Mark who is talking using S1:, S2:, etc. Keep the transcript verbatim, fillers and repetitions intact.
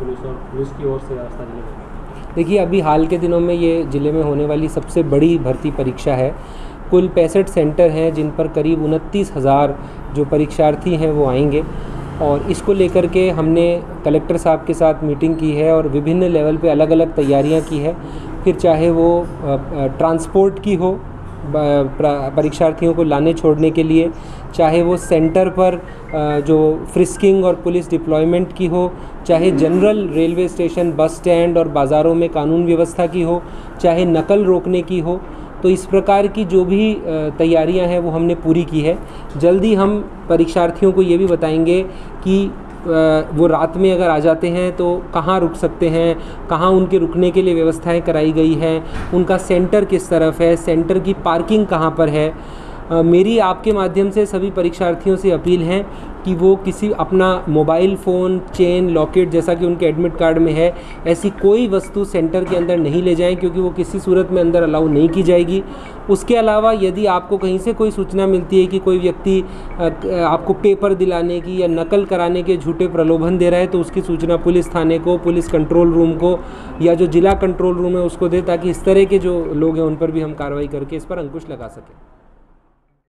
S1: Police और police की ओर से व्यवस्था जिले में?
S2: देखिए, अभी हाल के दिनों में ये ज़िले में होने वाली सबसे बड़ी भर्ती परीक्षा है। कुल पैंसठ सेंटर हैं जिन पर करीब उनतीस हज़ार जो परीक्षार्थी हैं वो आएंगे, और इसको लेकर के हमने कलेक्टर साहब के साथ मीटिंग की है और विभिन्न लेवल पे अलग अलग तैयारियां की है। फिर चाहे वो ट्रांसपोर्ट की हो परीक्षार्थियों को लाने छोड़ने के लिए, चाहे वो सेंटर पर जो फ्रिस्किंग और पुलिस डिप्लॉयमेंट की हो, चाहे general railway station, bus stand और बाज़ारों में कानून व्यवस्था की हो, चाहे नकल रोकने की हो, तो इस प्रकार की जो भी तैयारियां हैं वो हमने पूरी की है। जल्दी हम परीक्षार्थियों को ये भी बताएंगे कि वो रात में अगर आ जाते हैं तो कहाँ रुक सकते हैं, कहाँ उनके रुकने के लिए व्यवस्थाएं कराई गई हैं, उनका सेंटर किस तरफ है, सेंटर की पार्किंग कहाँ पर है। आ, मेरी आपके माध्यम से सभी परीक्षार्थियों से अपील है कि वो किसी अपना मोबाइल फ़ोन, चेन, लॉकेट जैसा कि उनके एडमिट कार्ड में है, ऐसी कोई वस्तु सेंटर के अंदर नहीं ले जाएं, क्योंकि वो किसी सूरत में अंदर अलाउ नहीं की जाएगी। उसके अलावा यदि आपको कहीं से कोई सूचना मिलती है कि कोई व्यक्ति आपको पेपर दिलाने की या नकल कराने के झूठे प्रलोभन दे रहा है, तो उसकी सूचना पुलिस थाने को, पुलिस कंट्रोल रूम को या जो जिला कंट्रोल रूम है उसको दे, ताकि इस तरह के जो लोग हैं उन पर भी हम कार्रवाई करके इस पर अंकुश लगा सकें।